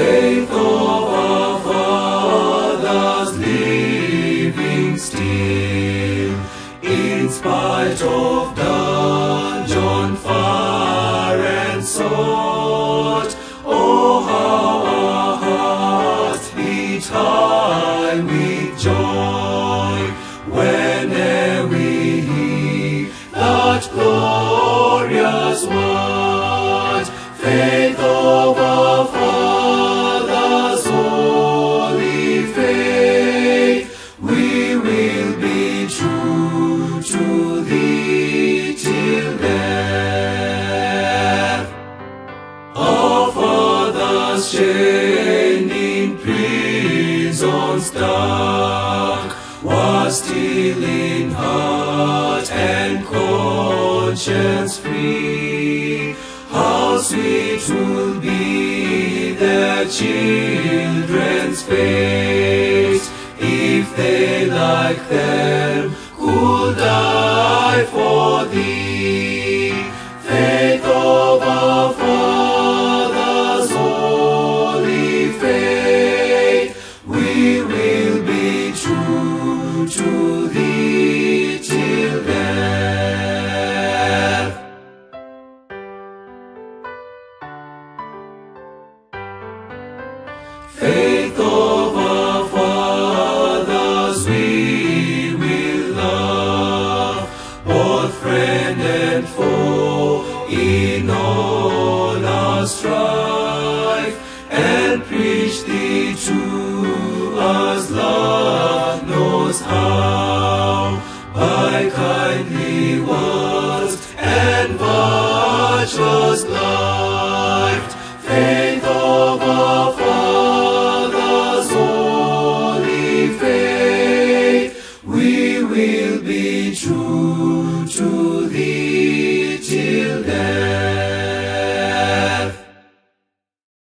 faith of our fathers living still, in spite of dungeon, fire and sword. Oh, how our hearts beat high with joy whene'er we hear that glorious word. Faith of our fathers, holy faith, we will be true to thee till death. Our fathers chained in prisons dark was still in heart and conscience free. How sweet will be their children's fate if they like them could die for thee. Faith of our fathers, holy faith, we will be true to thee till death. Faith of our fathers we will love, both friend and foe in all our strife, and preach thee to us love knows how, by kindly words and virtuous life. Faith of our fathers, holy faith, we will be true to thee.